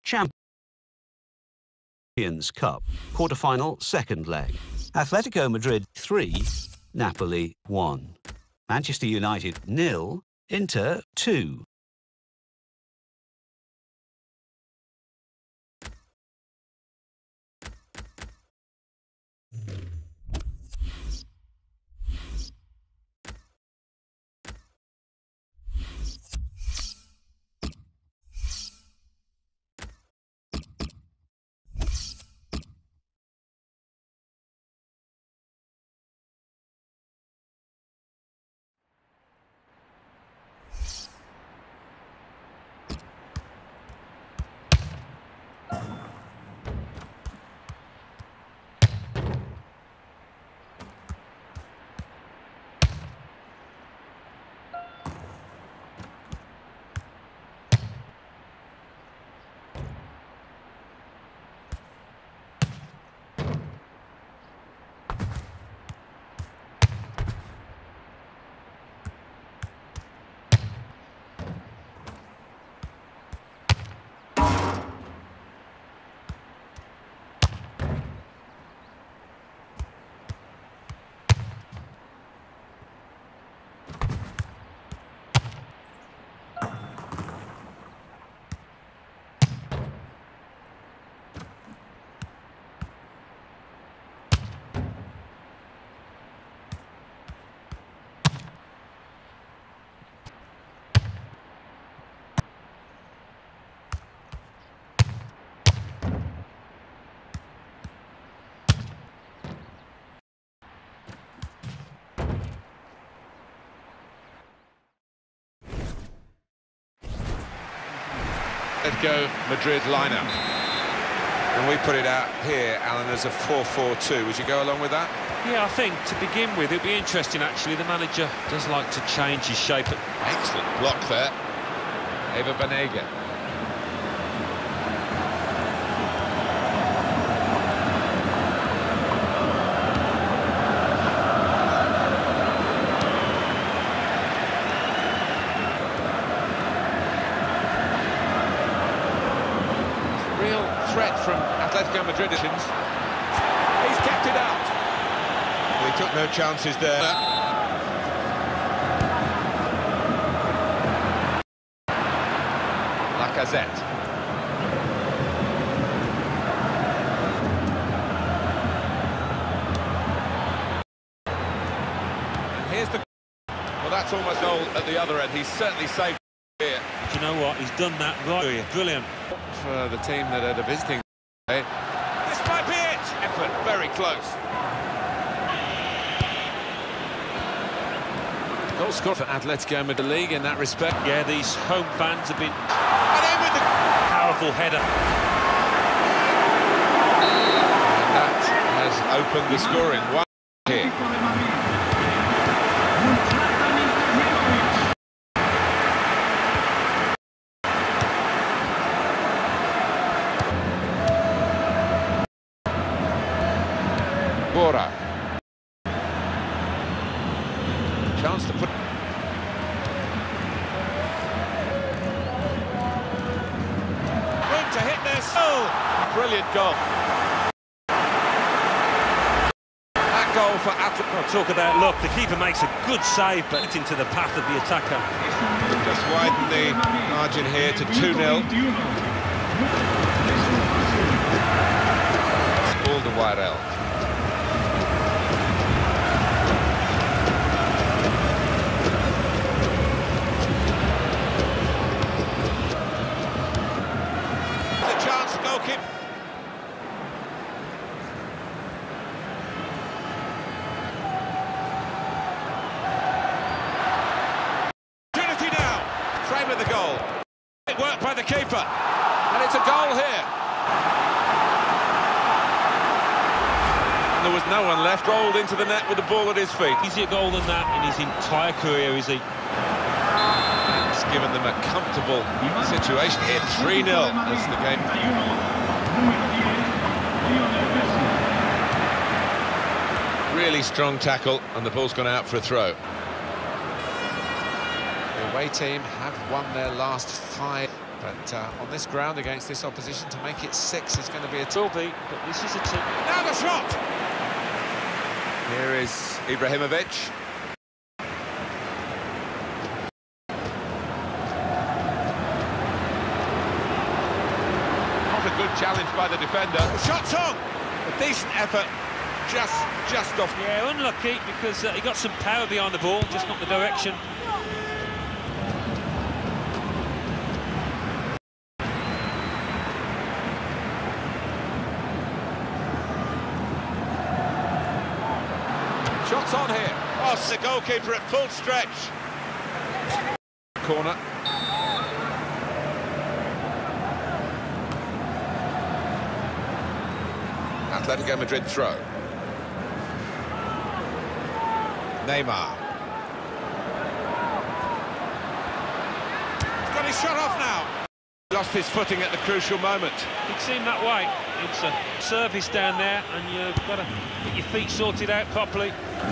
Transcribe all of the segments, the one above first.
Champions Cup, quarter-final, second leg. Atletico Madrid 3, Napoli 1. Manchester United 0, Inter 2. Atletico Madrid lineup. And we put it out here, Alan, as a 4-4-2. Would you go along with that? Yeah, I think to begin with, it'd be interesting actually. The manager does like to change his shape. Excellent block there. Eva Banega. Threat from Atletico Madrid. He's kept it out. Well, he took no chances there. Lacazette. And here's the... Well, that's almost goal at the other end. He's certainly saved here. Do you know what? He's done that right. Brilliant. For the team that are visiting today. This might be it! Effort, very close. Goal scored for Atletico Madrid League in that respect. Yeah, these home fans have been... And in with the... Powerful header. And that has opened the scoring. One here. Bora. Chance to put... Room to hit this. Oh, brilliant goal. That goal for Atletico. Well, talk about luck. The keeper makes a good save, but it's into the path of the attacker. Just widen the margin here to 2-0. Alderweireld. Opportunity now. Frame of the goal. It worked by the keeper, and it's a goal here. And there was no one left. Rolled into the net with the ball at his feet. Easier goal than that in his entire career, is he? It's given them a comfortable situation here. 3-0 as the game. Really strong tackle, and the ball's gone out for a throw. The away team have won their last 5. But on this ground, against this opposition, to make it 6 is going to be a... Will be, but this is a team. Now the shot! Here is Ibrahimovic. Not a good challenge by the defender. The shot's on! A decent effort, just off. Yeah, unlucky, because he got some power behind the ball, just not the direction. Shots on here. Oh, the goalkeeper at full stretch. Corner. Atletico Madrid throw. Neymar. He's got his shot off now. Lost his footing at the crucial moment. It seemed that way. It's a service down there, and you've got to get your feet sorted out properly.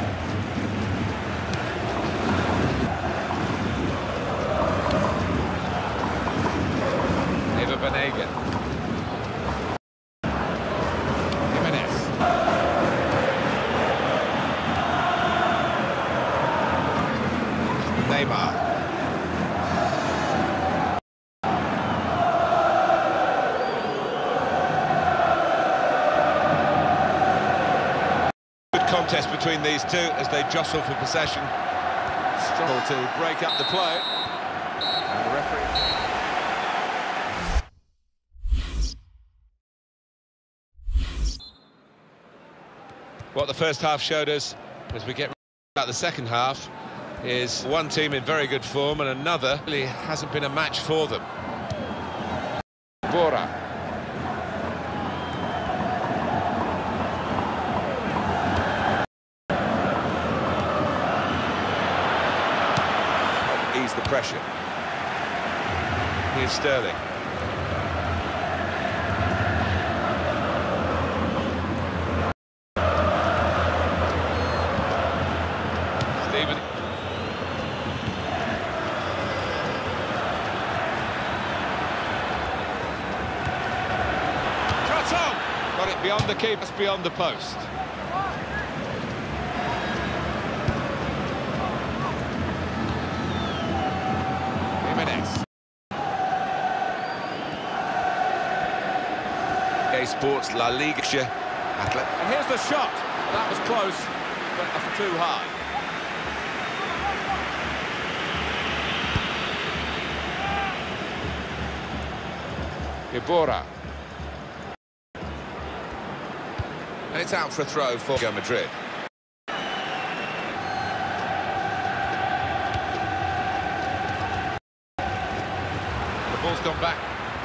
Eva Banega. Jimenez. Neymar. Contest between these two as they jostle for possession. Struggle to break up the play. And the referee. What the first half showed us, as we get about the second half, is one team in very good form and another really hasn't been a match for them. Bora. Ease the pressure. Here's Sterling. Steven. Shot on! Got it beyond the keeper, beyond the post. Sports La Liga. And here's the shot. That was close, but too high. Iborra. And it's out for a throw for Real Madrid. The ball's gone back.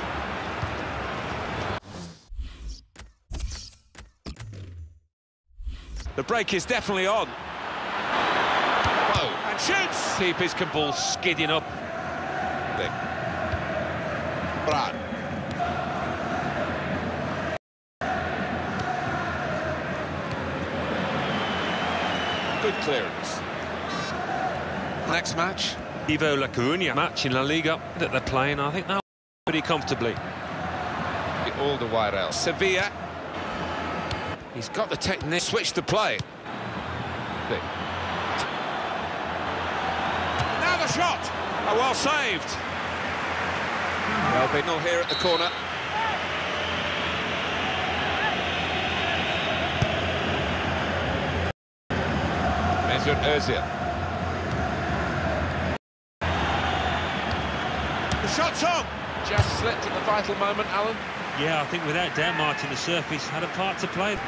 The break is definitely on. Whoa, and shoots! Keep his ball skidding up. Brad. Good clearance. Next match. Evo La Coruña match in La Liga that they're playing. I think that pretty comfortably. All the way out. Sevilla. He's got the technique. Switch the play. Now the shot. Oh, well saved. Well, Bignell here at the corner. Mesut Özil. The shot's on. Just slipped at the vital moment, Alan. Yeah, I think without doubt, Martin, the surface had a part to play.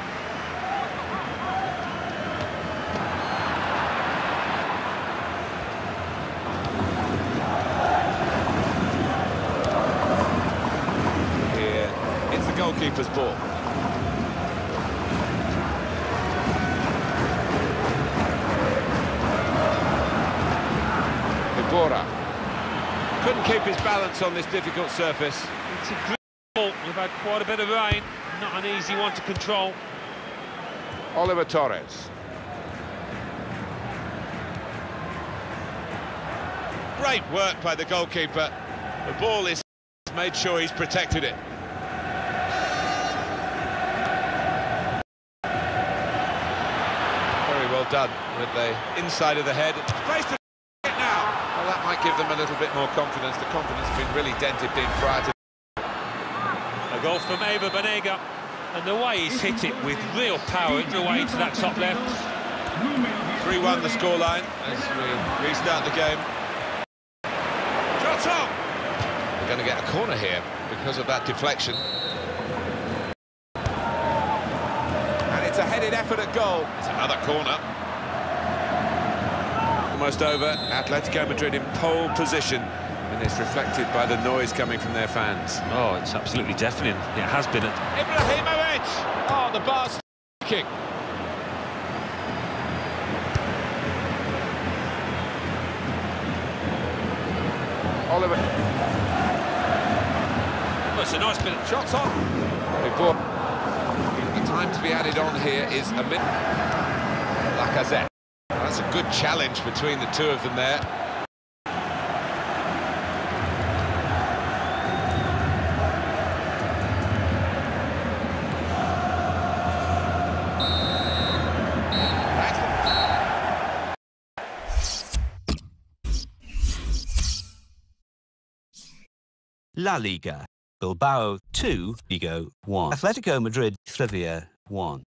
Here, it's the goalkeeper's ball. Iborra. Couldn't keep his balance on this difficult surface. It's a good ball. We've had quite a bit of rain. Not an easy one to control. Oliver Torres. Great work by the goalkeeper. The ball is Made sure he's protected it. Very well done with the inside of the head. Place to it now. Well, that might give them a little bit more confidence. The confidence has been really dented in prior to... A goal from Ever Banega, and the way he's hit it with real power the way into that top left. 3-1 the scoreline as we restart the game. Shot on. We're going to get a corner here because of that deflection. And it's a headed effort at goal. It's another corner. Almost over. Atletico Madrid in pole position, and it's reflected by the noise coming from their fans. Oh, it's absolutely deafening. It has been. Ibrahimovic! Oh, the bar's kick. Oliver. Oh, it's a nice bit of... Shots on. Before the time to be added on here is a minute. Lacazette. That's a good challenge between the two of them there. La Liga. Bilbao 2, Vigo 1. Atletico Madrid, Sevilla 1.